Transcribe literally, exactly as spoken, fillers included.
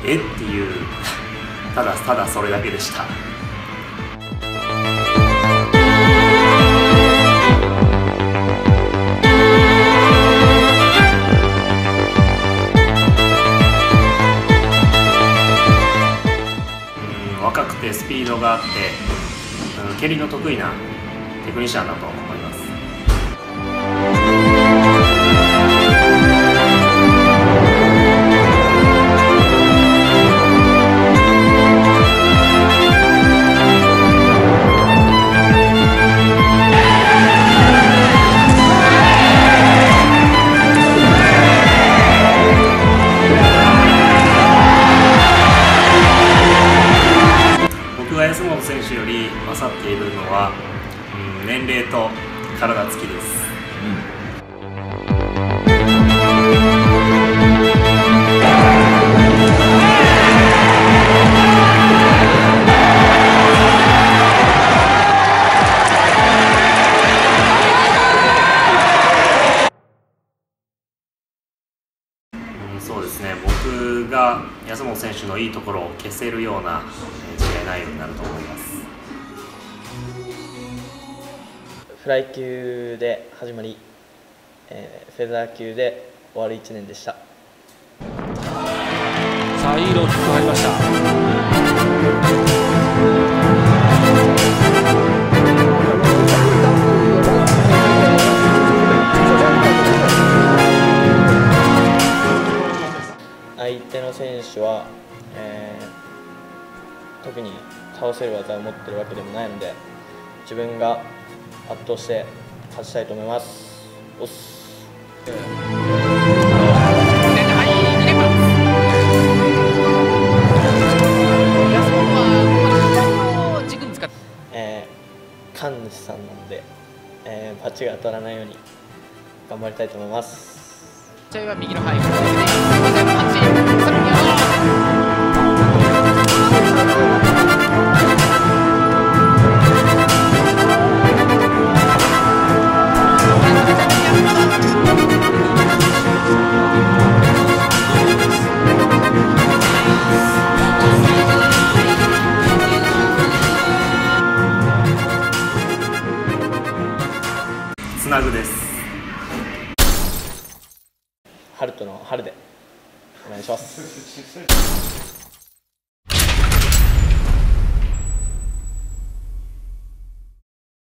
えっていうただただそれだけでした。若くてスピードがあって、うん、蹴りの得意なテクニシャンだと思います。僕が安本選手より勝っているのは、うん、年齢と体つきです。うん、そうですね。僕が安本選手のいいところを消せるような試合内容になると思います。 フライ級で始まり、えー、フェザー級で終わるいちねんでした。 さあいいローキック入りました。 相手の選手は、えー、特に倒せる技を持っているわけでもないので、自分が圧倒して勝ちたいと思います。おっす。えー、神主さんなので、えー、バチが当たらないように頑張りたいと思います。 試合は右のハイフさらにつなぐです。 ハルトの春でお願いします。